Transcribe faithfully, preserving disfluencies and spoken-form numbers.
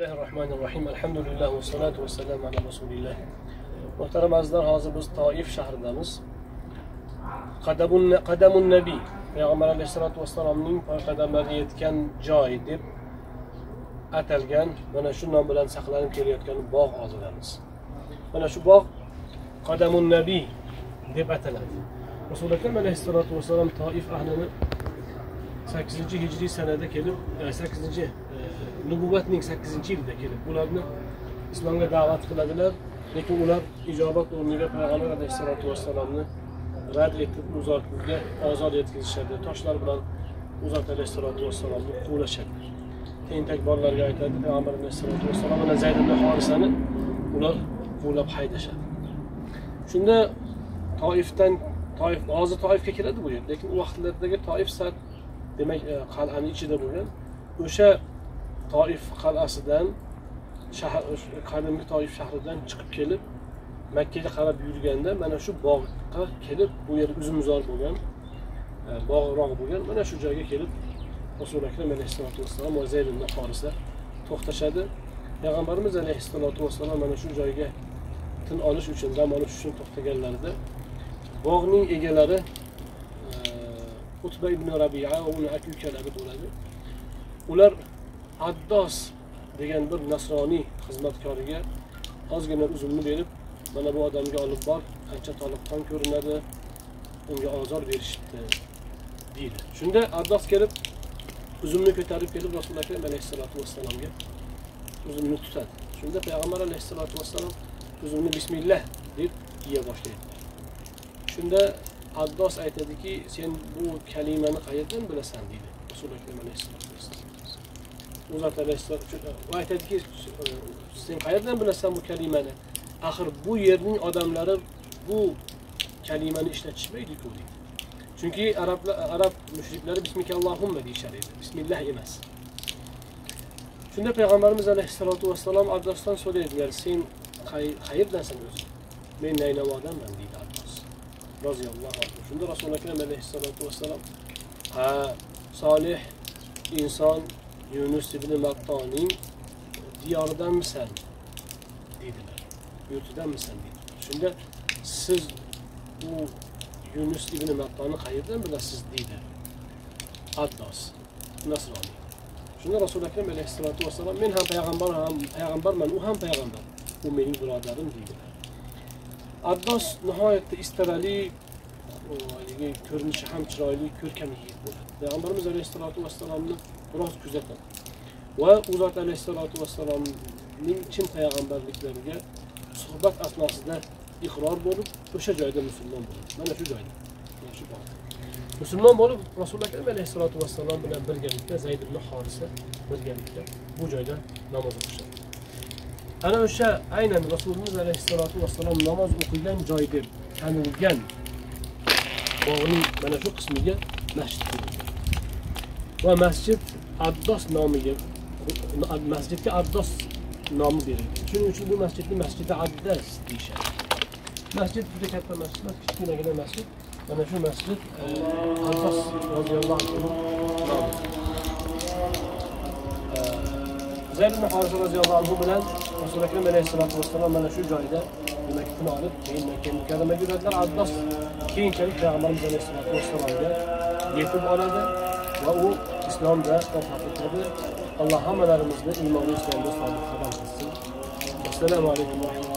Bismillahirrahmanirrahim. Elhamdülillah ve salatu ve selamu ala Resulillah. Muhterem azizlar, hozir biz Toif shahridamiz. Qadamun Qadamun Nabi, Payg'ambar alayhisolatu vassalomning qadamlariga yetgan joy deb atalgan mana shu nom bilan saqlanib kelayotgan bog' oldidamiz. Mana shu bog' Qadamun Nabi deb ataladi. Rasululloh akram alayhisolatu vassalom Toif ahlini sakkizinchi hijriy sanada kelib, sakkizinchi nubuvvatning sakkizinchi yilida kelib, ularni islomga da'vat qiladilar, lekin ular ijobat o'rniga Payg'ambar alayhisolatu vassalomni rad etib uzatga ozod etkazishadi. Toshlar bilan Uzat alayhisolatu vassalomni quvlashadi. Tentak bolalarga aytadi, Payg'ambar alayhisolatu vassalom mana Zayd ibn Horisani ular quvlab haydashadi. Shunda Toifdan Toif hozir Toifga kiradi bu yer, lekin u vaqtlardagi Toif sat demak qal'ani ichida bo'lgan. O'sha Toif qal'asidan shahar qadimgi Toif shahridan chiqib kelib Makkaga qarab yurganda mana shu bog'ga kelib, bu yer uzumzor bo'lgan, bog'roq bo'lgan, mana shu joyga kelib Rasululloh akram alayhisolatu vassalom va Zayd ibn Horisa to'xtashadi. Payg'ambarimiz alayhisolatu vassalom mana shu joyga tin olish uchun, dam olish uchun to'xtaganlarida bog'ning egalari Utba ibn Rabi'a va uning aka ukalari bo'ladi. Ular Addos degan bir nasroniy xizmatkoriga ozgina uzumni berib, mana bu odamga olib bor, qancha toliqqon ko'rinadi, unga ozor berishibdi deydi. Shunda Addos kelib uzumni ko'tarib kelib Rasululloh akram alayhisolatu vassalomga uzumni tutadi. Shunda Payg'ambar alayhisolatu vassalom uzumni bismillah deb yeya boshlaydi. Shunda Addos aytadiki, sen bu kalimani qayerdan bilasan deydi Rasululloh akram alayhisolatu vassalom. Uzat alayhisolatu aytadiki, sen qayerdan bilasan bu kalimani? Axir bu yerning odamlari bu kalimani ishlatishmaydi-ku deydi. Chunki arablar arab mushriklari bismikallahumma deyishar edi. Bismillah emas. Shunda Payg'ambarimiz alayhisolatu vassalom Addosdan so'raydilar, sen qayerdansan o'zi? Men Naynavodanman deydi Addos roziyallohu anhu. Shunda Rasululloh akram alayhisolatu vassalom ha solih inson Yunus ibn Mattoning diyoridanmisan dedilar. Yurtidanmisan dedilar. Shunda siz bu Yunus ibn Mattoni qayerdan bilasiz deydi Addos nasroniy. Shunda Rasululloh akram alayhisolatu vassalom men ham payg'ambar ham payg'ambarman, u ham payg'ambar. U mening birodarim deydilar. Addos nihoyatda istarali, ko'rinishi ham chiroyli, ko'rkam yigit bo'ladi. Payg'ambarimiz alayhisolatu vassalomni biroz kuzatadi. Va Uzat alayhisolatu vassalomning chin payg'ambarliklariga suhbat asnosida iqror bo'lib, o'sha joyda musulmon bo'ladi. Mana shu joyda. Mana shu bog'da. Musulmon bo'lib, Rasululloh akram alayhisolatu vassalom bilan birgalikda Zayd ibn Horisa birgalikda bu joyda namoz o'qishadi. Ana o'sha aynan Rasululloh alayhisolatu vassalom namoz o'qigan joy deb tanilgan bog'ning mana shu qismiga masjid qurilgan. Va masjid Addos nomiga masjidga Addos nomi berilgan. Shuning uchun bu masjidni Masjidi Addas deyishadi. Masjid juda katta masjid, kichkinagina masjid. Mana shu masjid Addos roziyallohu anhu nomi. Zayd ibn Horisa roziyallohu anhu bilan Rasululloh akram alayhisolatu vassalom mana shu joyda demak tin olib, keyin Makka mukarramaga yuradilar. Addos keyinchalik Payg'ambarimiz alayhisolatu vassalomga yetib oladi va u islomda vafot etadi. Alloh hammalarimizni iymon va islomda sobit qadam qilsin. Assalomu alaykum.